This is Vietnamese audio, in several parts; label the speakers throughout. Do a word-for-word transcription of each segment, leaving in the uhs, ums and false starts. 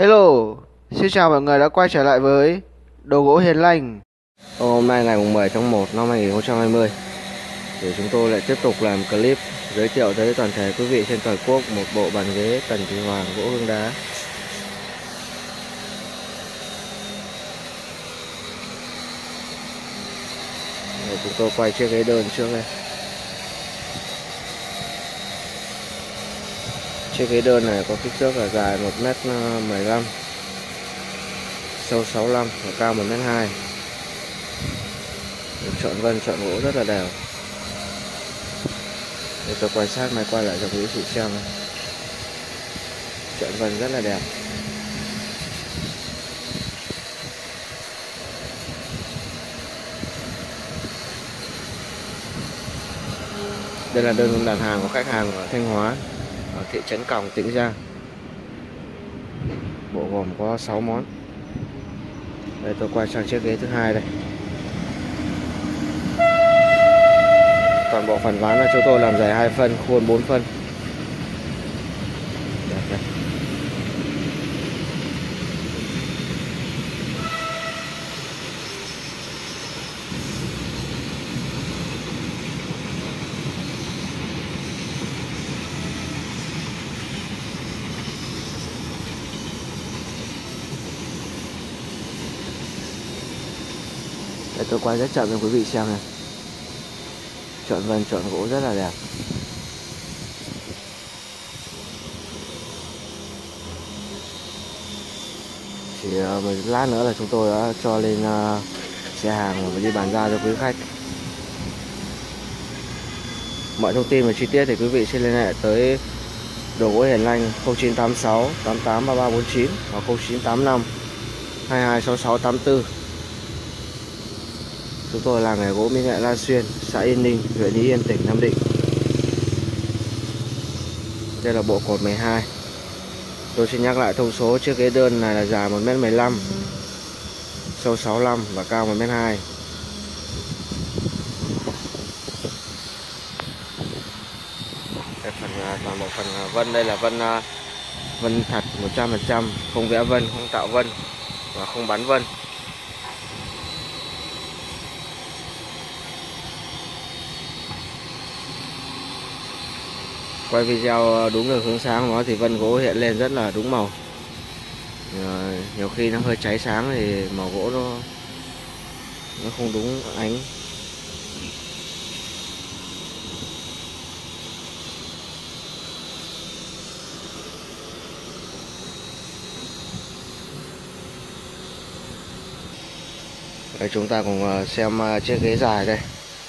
Speaker 1: Hello, xin chào mọi người đã quay trở lại với Đồ gỗ Hiền Lành. Hôm nay ngày mười tháng một năm hai nghìn không trăm hai mươi thì chúng tôi lại tiếp tục làm clip giới thiệu tới toàn thể quý vị trên toàn quốc một bộ bàn ghế Tần Thủy Hoàng gỗ hương đá. Để chúng tôi quay chiếc ghế đơn trước đây. Chiếc ghế đơn này có kích thước là dài một mét mười lăm, sâu sáu mươi lăm và cao một mét hai. Chọn vân chọn gỗ rất là đều. Để tôi quan sát máy quay lại cho quý vị xem. Chọn vân rất là đẹp. Đây là đơn đặt hàng của khách hàng ở Thanh Hóa, ở thị trấn Còng, Tĩnh Gia. Bộ gồm có sáu món. Đây tôi quay sang chiếc ghế thứ hai đây. Toàn bộ phần ván là chúng tôi làm dày hai phân, khuôn bốn phân. Đẹp đây. Đây tôi quay rất chậm cho quý vị xem này. Chọn vân chọn gỗ rất là đẹp. Chỉ một lát nữa là chúng tôi đã cho lên xe hàng và đi bàn giao cho quý khách. Mọi thông tin và chi tiết thì quý vị xin liên hệ tới Đồ gỗ Hiền Lành không chín tám sáu tám tám ba ba bốn chín hoặc không chín tám năm hai hai sáu sáu tám tư. Chúng tôi là nghề gỗ mỹ nghệ La Xuyên, xã Yên Ninh, huyện Ý Yên, tỉnh Nam Định. Đây là bộ cột mười hai. Tôi xin nhắc lại thông số chiếc ghế đơn này là dài một mét mười lăm, sâu sáu mươi lăm và cao một mét hai. Đây phần toàn bộ phần vân đây là vân vân thật một trăm phần trăm, không vẽ vân, không tạo vân và không bắn vân. Quay video đúng được hướng sáng của nó thì vân gỗ hiện lên rất là đúng màu. À, nhiều khi nó hơi cháy sáng thì màu gỗ nó nó không đúng ánh. Đây, chúng ta cùng xem chiếc ghế dài đây.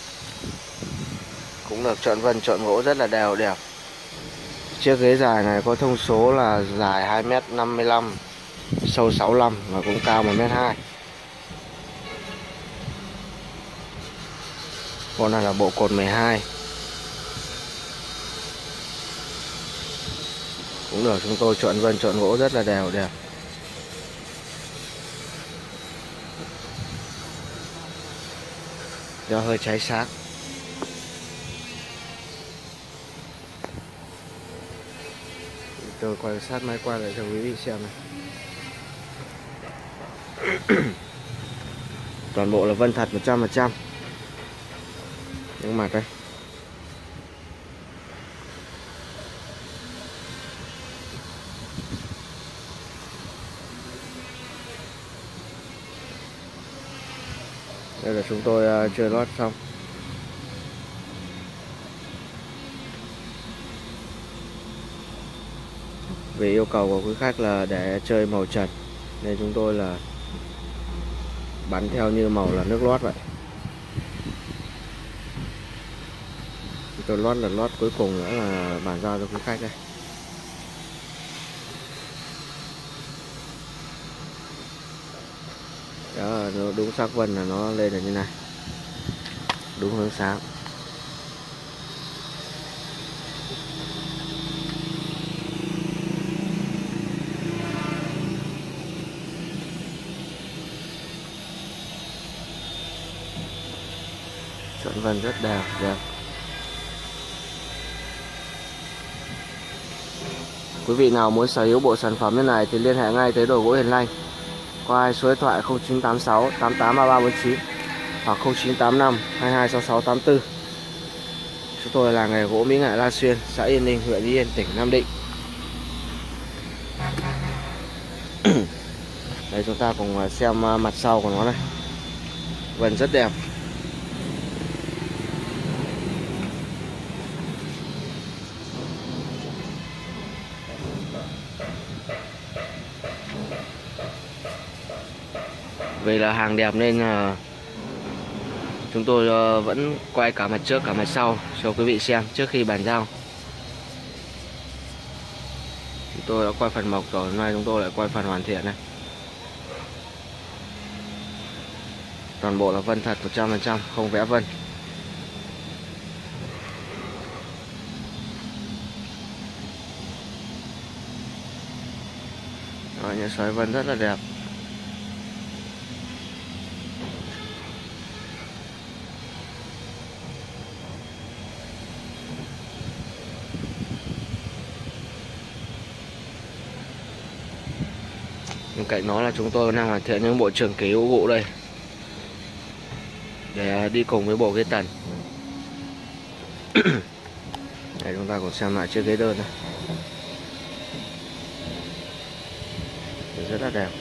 Speaker 1: Cũng được chọn vân chọn gỗ rất là đều đẹp. Chiếc ghế dài này có thông số là dài hai mét năm mươi lăm, sâu sáu mươi lăm và cũng cao một mét hai. Con này là bộ cột mười hai. Cũng được chúng tôi chọn vân chọn gỗ rất là đều đẹp. Do hơi cháy sáng. Tôi quan sát máy quay lại cho quý vị xem này. Toàn bộ là vân thật một trăm phần trăm. Những mặt đây. Đây là chúng tôi chưa lót xong. Vì yêu cầu của quý khách là để chơi màu trần nên chúng tôi là bắn theo như màu là nước lót vậy. Tôi lót là lót cuối cùng nữa là bàn giao cho quý khách đây. Đó, nó đúng sắc vân là nó lên là như này, đúng hướng sáng. Chọn vân rất đẹp đẹp. Quý vị nào muốn sở hữu bộ sản phẩm như này thì liên hệ ngay tới Đồ Gỗ Hiền Lành qua số điện thoại không chín tám sáu tám tám ba ba bốn chín hoặc không chín tám năm hai hai sáu sáu tám tư. Chúng tôi là nghề gỗ mỹ nghệ La Xuyên, xã Yên Ninh, huyện Yên, tỉnh Nam Định. Đây, chúng ta cùng xem mặt sau của nó này. Vân rất đẹp. Vì là hàng đẹp nên là chúng tôi vẫn quay cả mặt trước cả mặt sau cho quý vị xem trước khi bàn giao. Chúng tôi đã quay phần mộc rồi, hôm nay chúng tôi lại quay phần hoàn thiện này. Toàn bộ là vân thật một trăm phần trăm, không vẽ vân. Đó, những sợi vân rất là đẹp. Bên cạnh đó là chúng tôi đang hoàn thiện những bộ trường ký gỗ gụ đây để đi cùng với bộ ghế tần. Để chúng ta cùng xem lại chiếc ghế đơn này. Rất là đẹp.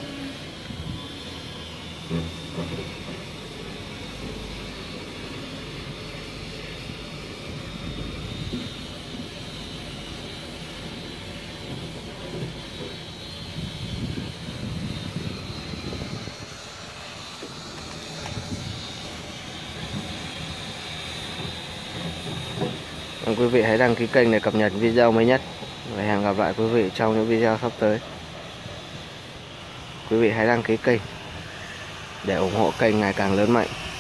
Speaker 1: Quý vị hãy đăng ký kênh để cập nhật video mới nhất. Và hẹn gặp lại quý vị trong những video sắp tới. Quý vị hãy đăng ký kênh để ủng hộ kênh ngày càng lớn mạnh.